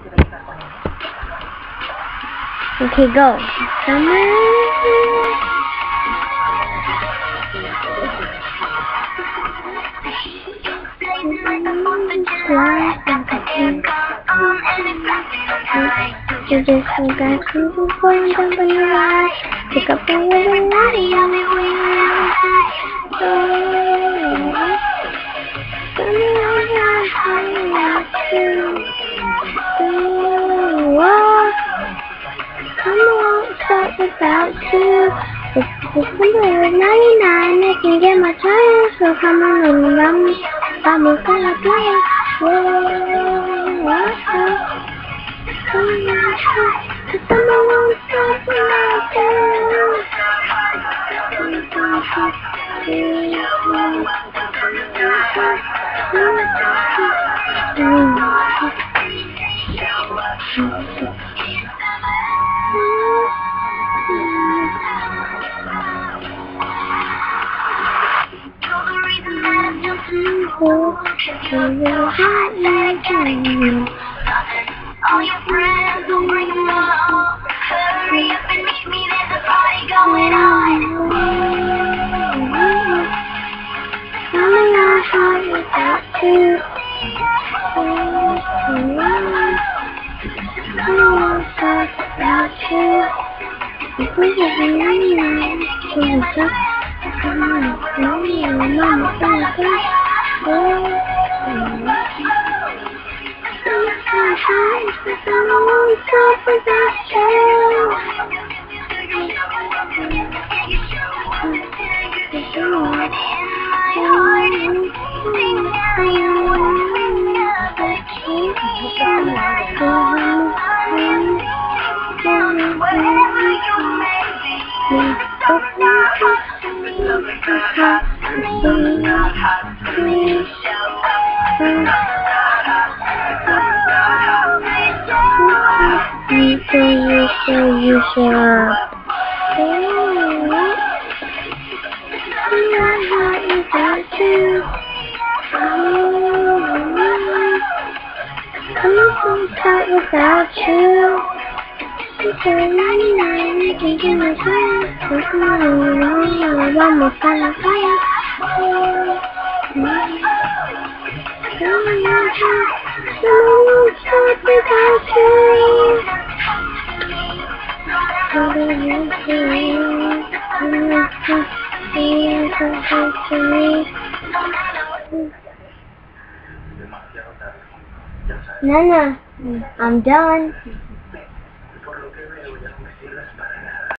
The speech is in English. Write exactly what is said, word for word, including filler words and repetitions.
Okay, go. Come on. You just forgot to put and jump on your ride. Pick up all of the money, I'll be waiting outside. Come on, come on, start without you. It's December ninety-nine, I can get my tires, so come on and run. Vamos a la playa. Whoa, come on, cause someone won't stop without you. All your friends will bring them all. Hurry up and meet me, there's a party going on. Coming on hard without you. Coming on hard without you. If we get the money, we'll just come on, mommy and mama, gonna go. Someone won't stop without you. You say, you say, you say, I'm not without you. I'm not tight without you. You say ninety-nine, thinking of you. Looking at you, one more fire, fire. Someone won't stop without you. Nana, I'm done.